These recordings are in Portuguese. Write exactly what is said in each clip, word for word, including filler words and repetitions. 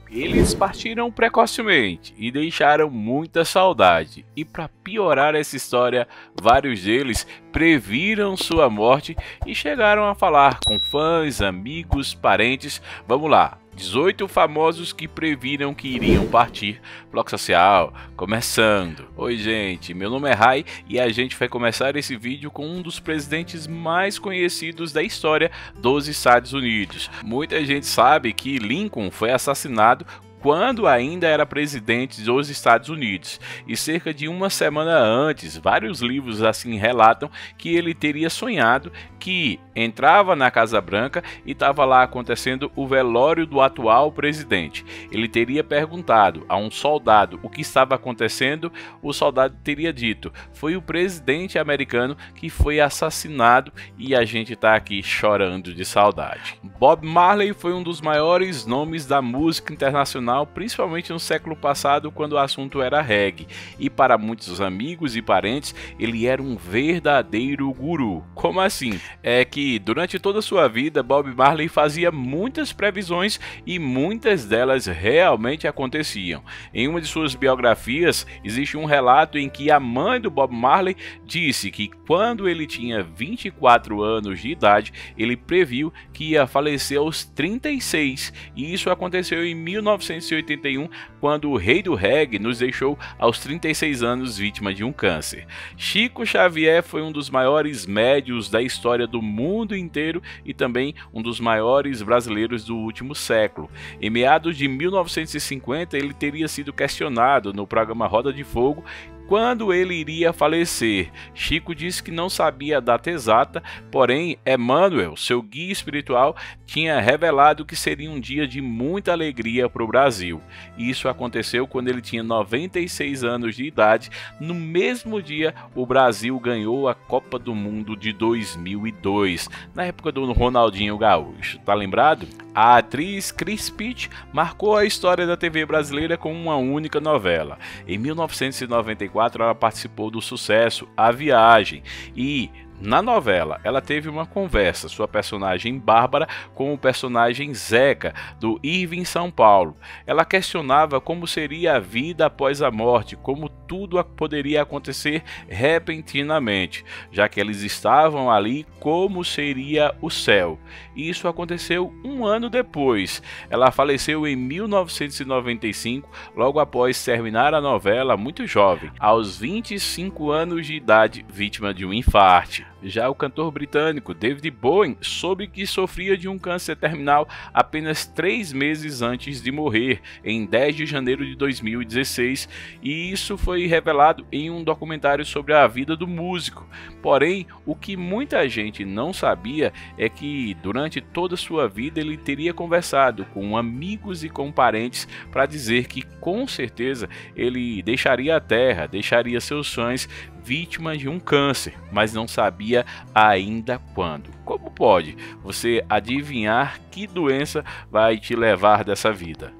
Eles partiram precocemente e deixaram muita saudade. E para piorar essa história, vários deles previram sua morte e chegaram a falar com fãs, amigos, parentes. Vamos lá, dezoito famosos que previram que iriam partir. Bloco Social, começando. Oi gente, meu nome é Rai e a gente vai começar esse vídeo com um dos presidentes mais conhecidos da história dos Estados Unidos. Muita gente sabe que Lincoln foi assassinado quando ainda era presidente dos Estados Unidos, e cerca de uma semana antes, vários livros assim relatam que ele teria sonhado que entrava na Casa Branca e estava lá acontecendo o velório do atual presidente. Ele teria perguntado a um soldado o que estava acontecendo, o soldado teria dito: foi o presidente americano que foi assassinado e a gente está aqui chorando de saudade. Bob Marley foi um dos maiores nomes da música internacional, principalmente no século passado, quando o assunto era reggae, e para muitos amigos e parentes ele era um verdadeiro guru. Como assim? É que durante toda a sua vida Bob Marley fazia muitas previsões e muitas delas realmente aconteciam. Em uma de suas biografias existe um relato em que a mãe do Bob Marley disse que quando ele tinha vinte e quatro anos de idade ele previu que ia falecer aos trinta e seis, e isso aconteceu em mil novecentos e oitenta e um, quando o rei do reggae nos deixou aos trinta e seis anos, vítima de um câncer. Chico Xavier foi um dos maiores médiuns da história do mundo inteiro e também um dos maiores brasileiros do último século. Em meados de mil novecentos e cinquenta ele teria sido questionado no programa Roda de Fogo quando ele iria falecer. Chico disse que não sabia a data exata, porém Emmanuel, seu guia espiritual, tinha revelado que seria um dia de muita alegria para o Brasil. Isso aconteceu quando ele tinha noventa e seis anos de idade. No mesmo dia, o Brasil ganhou a Copa do Mundo de dois mil e dois, na época do Ronaldinho Gaúcho. Tá lembrado? A atriz Cris Pitty marcou a história da T V brasileira com uma única novela. Em mil novecentos e noventa e quatro, ela participou do sucesso A Viagem, e na novela ela teve uma conversa, sua personagem Bárbara, com o personagem Zeca, do Irving São Paulo. Ela questionava como seria a vida após a morte, como tudo poderia acontecer repentinamente, já que eles estavam ali, como seria o céu. E isso aconteceu um ano depois. Ela faleceu em mil novecentos e noventa e cinco, logo após terminar a novela, muito jovem, aos vinte e cinco anos de idade, vítima de um infarte. Já o cantor britânico David Bowie soube que sofria de um câncer terminal apenas três meses antes de morrer, em dez de janeiro de dois mil e dezesseis, e isso foi revelado em um documentário sobre a vida do músico. Porém, o que muita gente não sabia é que durante toda a sua vida ele teria conversado com amigos e com parentes para dizer que com certeza ele deixaria a terra, deixaria seus sonhos, vítima de um câncer, mas não sabia ainda quando. Como pode você adivinhar que doença vai te levar dessa vida?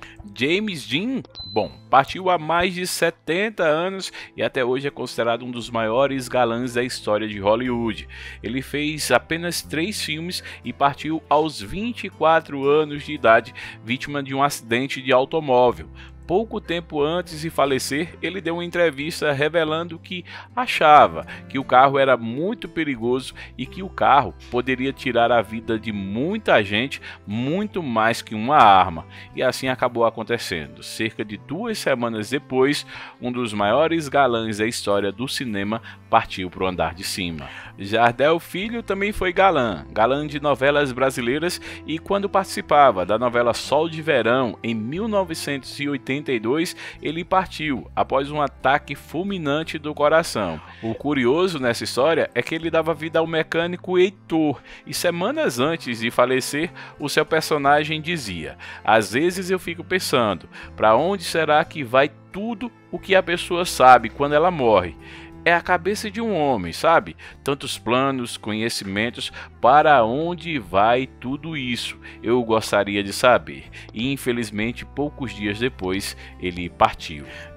James Dean, bom, partiu há mais de setenta anos e até hoje é considerado um dos maiores galãs da história de Hollywood. Ele fez apenas três filmes e partiu aos vinte e quatro anos de idade, vítima de um acidente de automóvel. Pouco tempo antes de falecer, ele deu uma entrevista revelando que achava que o carro era muito perigoso e que o carro poderia tirar a vida de muita gente, muito mais que uma arma. E assim acabou acontecendo. Cerca de duas semanas depois, um dos maiores galãs da história do cinema partiu para o andar de cima. Jardel Filho também foi galã, galã de novelas brasileiras, e quando participava da novela Sol de Verão, em mil novecentos e oitenta e dois, ele partiu após um ataque fulminante do coração. O curioso nessa história é que ele dava vida ao mecânico Heitor, e semanas antes de falecer, o seu personagem dizia: às vezes eu fico pensando, para onde será que vai tudo o que a pessoa sabe quando ela morre? É a cabeça de um homem, sabe? Tantos planos, conhecimentos, para onde vai tudo isso? Eu gostaria de saber. E infelizmente, poucos dias depois, ele partiu.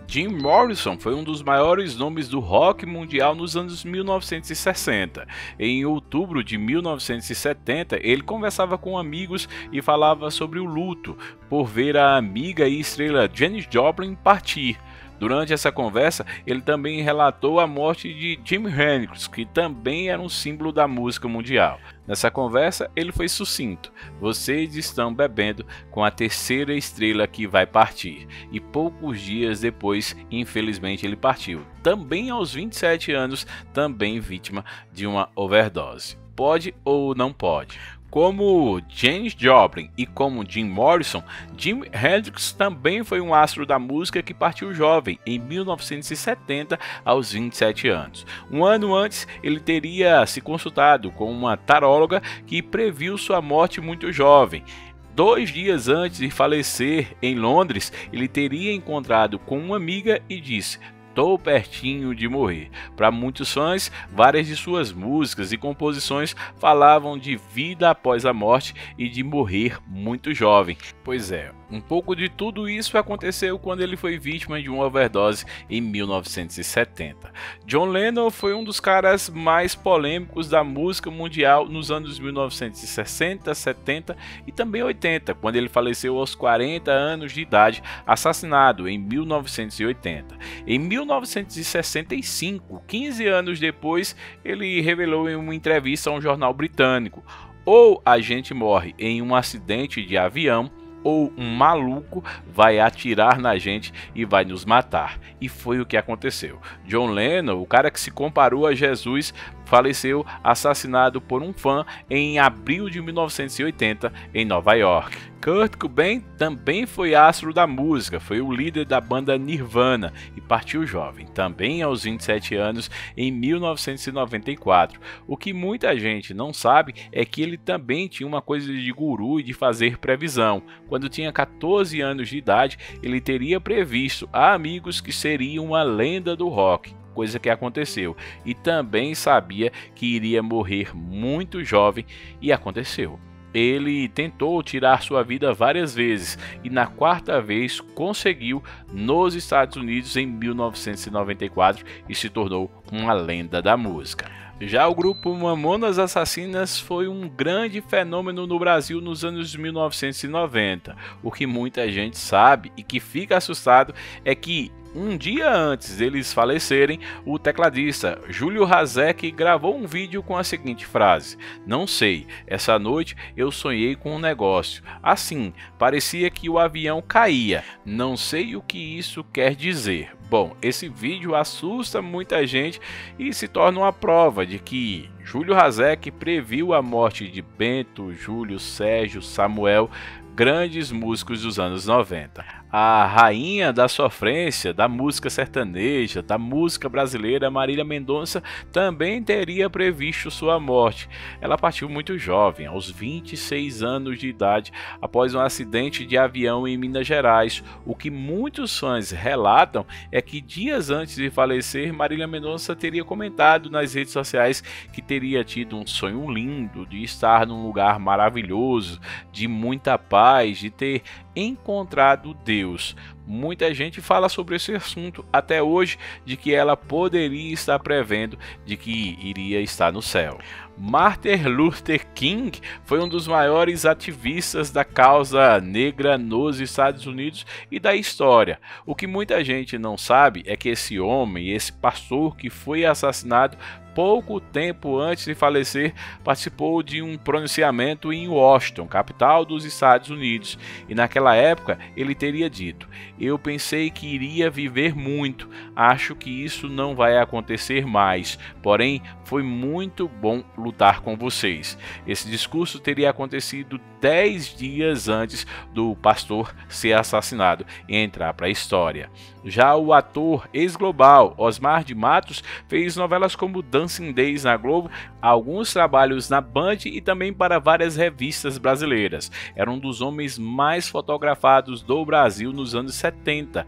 Jim Morrison foi um dos maiores nomes do rock mundial nos anos mil novecentos e sessenta. Em outubro de mil novecentos e setenta, ele conversava com amigos e falava sobre o luto por ver a amiga e estrela Janis Joplin partir. Durante essa conversa, ele também relatou a morte de Jimi Hendrix, que também era um símbolo da música mundial. Nessa conversa, ele foi sucinto: "Vocês estão bebendo com a terceira estrela que vai partir." E poucos dias depois, infelizmente, ele partiu, também aos vinte e sete anos, também vítima de uma overdose. Pode ou não pode? Como Janis Joplin e como Jim Morrison, Jimi Hendrix também foi um astro da música que partiu jovem em mil novecentos e setenta aos vinte e sete anos. Um ano antes, ele teria se consultado com uma taróloga que previu sua morte muito jovem. Dois dias antes de falecer em Londres, ele teria encontrado com uma amiga e disse: "Tô pertinho de morrer." Para muitos fãs, várias de suas músicas e composições falavam de vida após a morte e de morrer muito jovem. Pois é, um pouco de tudo isso aconteceu quando ele foi vítima de uma overdose em mil novecentos e setenta. John Lennon foi um dos caras mais polêmicos da música mundial nos anos mil novecentos e sessenta, setenta e também oitenta, quando ele faleceu aos quarenta anos de idade, assassinado em mil novecentos e oitenta. Em mil novecentos e sessenta e cinco, quinze anos depois, ele revelou em uma entrevista a um jornal britânico: "Ou a gente morre em um acidente de avião, ou um maluco vai atirar na gente e vai nos matar." E foi o que aconteceu. John Lennon, o cara que se comparou a Jesus, faleceu assassinado por um fã em abril de mil novecentos e oitenta em Nova York. Kurt Cobain também foi astro da música, foi o líder da banda Nirvana e partiu jovem, também aos vinte e sete anos, em mil novecentos e noventa e quatro. O que muita gente não sabe é que ele também tinha uma coisa de guru e de fazer previsão. Quando tinha quatorze anos de idade, ele teria previsto a amigos que seria uma lenda do rock, coisa que aconteceu, e também sabia que iria morrer muito jovem, e aconteceu. Ele tentou tirar sua vida várias vezes e na quarta vez conseguiu nos Estados Unidos em mil novecentos e noventa e quatro e se tornou uma lenda da música. Já o grupo Mamonas Assassinas foi um grande fenômeno no Brasil nos anos mil novecentos e noventa. O que muita gente sabe e que fica assustado é que um dia antes deles falecerem, o tecladista Júlio Hazek gravou um vídeo com a seguinte frase: "Não sei, essa noite eu sonhei com um negócio. Assim, parecia que o avião caía. Não sei o que isso quer dizer." Bom, esse vídeo assusta muita gente e se torna uma prova de que Júlio Hazek previu a morte de Bento, Júlio, Sérgio, Samuel, grandes músicos dos anos noventa. A rainha da sofrência, da música sertaneja, da música brasileira, Marília Mendonça, também teria previsto sua morte. Ela partiu muito jovem, aos vinte e seis anos de idade, após um acidente de avião em Minas Gerais. O que muitos fãs relatam é que dias antes de falecer, Marília Mendonça teria comentado nas redes sociais que teria tido um sonho lindo de estar num lugar maravilhoso, de muita paz, de ter encontrado Deus. Muita gente fala sobre esse assunto até hoje, de que ela poderia estar prevendo de que iria estar no céu. Martin Luther King foi um dos maiores ativistas da causa negra nos Estados Unidos e da história. O que muita gente não sabe é que esse homem, esse pastor que foi assassinado pouco tempo antes de falecer, participou de um pronunciamento em Washington, capital dos Estados Unidos, e naquela época ele teria dito: "Eu pensei que iria viver muito, acho que isso não vai acontecer mais, porém foi muito bom lutar com vocês." Esse discurso teria acontecido dez dias antes do pastor ser assassinado e entrar para a história. Já o ator ex-global Osmar de Matos fez novelas como Dancing Days na Globo, alguns trabalhos na Band e também para várias revistas brasileiras. Era um dos homens mais fotografados do Brasil nos anos setenta.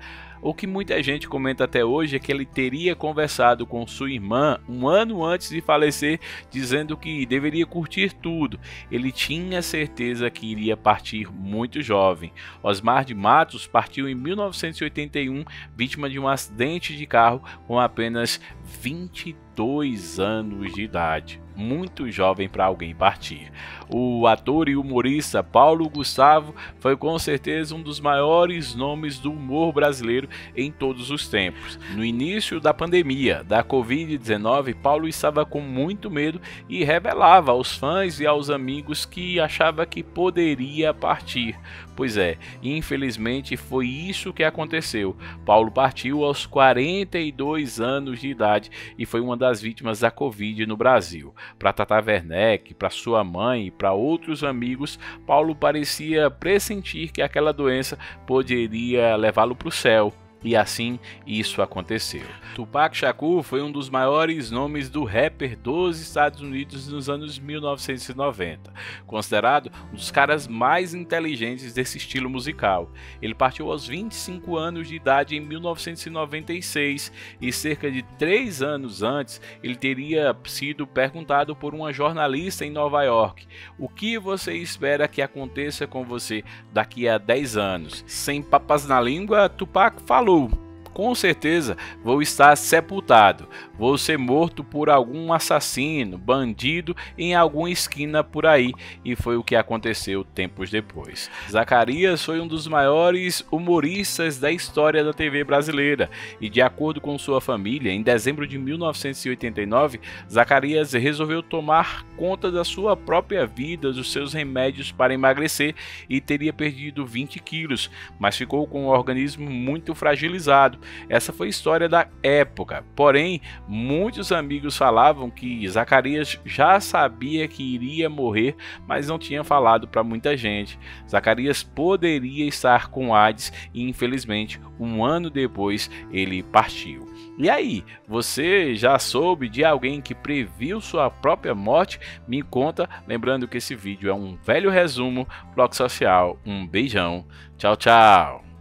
O que muita gente comenta até hoje é que ele teria conversado com sua irmã um ano antes de falecer, dizendo que deveria curtir tudo. Ele tinha certeza que iria partir muito jovem. Osmar de Matos partiu em mil novecentos e oitenta e um, vítima de um acidente de carro com apenas vinte e dois anos de idade. Muito jovem para alguém partir. O ator e humorista Paulo Gustavo foi com certeza um dos maiores nomes do humor brasileiro em todos os tempos. No início da pandemia da Covid dezenove, Paulo estava com muito medo e revelava aos fãs e aos amigos que achava que poderia partir. Pois é, infelizmente foi isso que aconteceu. Paulo partiu aos quarenta e dois anos de idade e foi uma das vítimas da Covid no Brasil. Para Tata Werneck, para sua mãe e para outros amigos, Paulo parecia pressentir que aquela doença poderia levá-lo para o céu. E assim isso aconteceu. Tupac Shakur foi um dos maiores nomes do rapper dos Estados Unidos nos anos mil novecentos e noventa, considerado um dos caras mais inteligentes desse estilo musical. Ele partiu aos vinte e cinco anos de idade em mil novecentos e noventa e seis e cerca de três anos antes ele teria sido perguntado por uma jornalista em Nova York: o que você espera que aconteça com você daqui a dez anos? Sem papas na língua, Tupac falou: com certeza vou estar sepultado, vou ser morto por algum assassino, bandido em alguma esquina por aí, e foi o que aconteceu tempos depois. Zacarias foi um dos maiores humoristas da história da T V brasileira e, de acordo com sua família, em dezembro de mil novecentos e oitenta e nove, Zacarias resolveu tomar conta da sua própria vida, dos seus remédios para emagrecer, e teria perdido vinte quilos, mas ficou com o organismo muito fragilizado. Essa foi a história da época, porém muitos amigos falavam que Zacarias já sabia que iria morrer, mas não tinha falado para muita gente. Zacarias poderia estar com AIDS e, infelizmente, um ano depois ele partiu. E aí, você já soube de alguém que previu sua própria morte? Me conta, lembrando que esse vídeo é um velho resumo, Bloco Social. Um beijão, tchau, tchau!